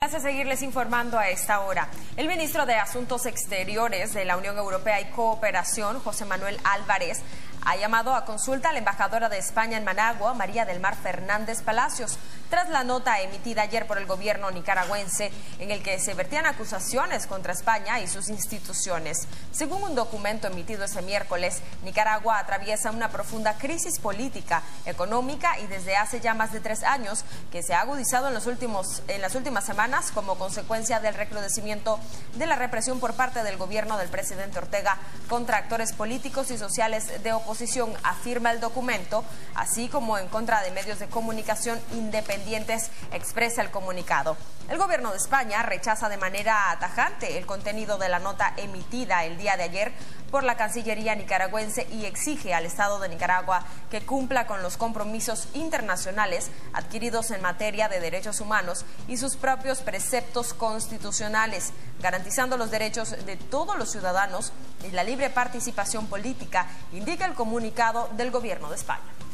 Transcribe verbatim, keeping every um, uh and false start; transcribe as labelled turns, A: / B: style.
A: Gracias a seguirles informando a esta hora. El ministro de Asuntos Exteriores de la Unión Europea y Cooperación, José Manuel Álvarez, ha llamado a consulta a la embajadora de España en Managua, María del Mar Fernández Palacios, tras la nota emitida ayer por el gobierno nicaragüense en el que se vertían acusaciones contra España y sus instituciones. Según un documento emitido ese miércoles, Nicaragua atraviesa una profunda crisis política, económica y desde hace ya más de tres años que se ha agudizado en, los últimos, en las últimas semanas como consecuencia del recrudecimiento de la represión por parte del gobierno del presidente Ortega contra actores políticos y sociales de oposición, afirma el documento, así como en contra de medios de comunicación independientes, expresa el comunicado. El gobierno de España rechaza de manera tajante el contenido de la nota emitida el día de ayer por la Cancillería nicaragüense y exige al Estado de Nicaragua que cumpla con los compromisos internacionales adquiridos en materia de derechos humanos y sus propios preceptos constitucionales, garantizando los derechos de todos los ciudadanos y la libre participación política, indica el comunicado del gobierno de España.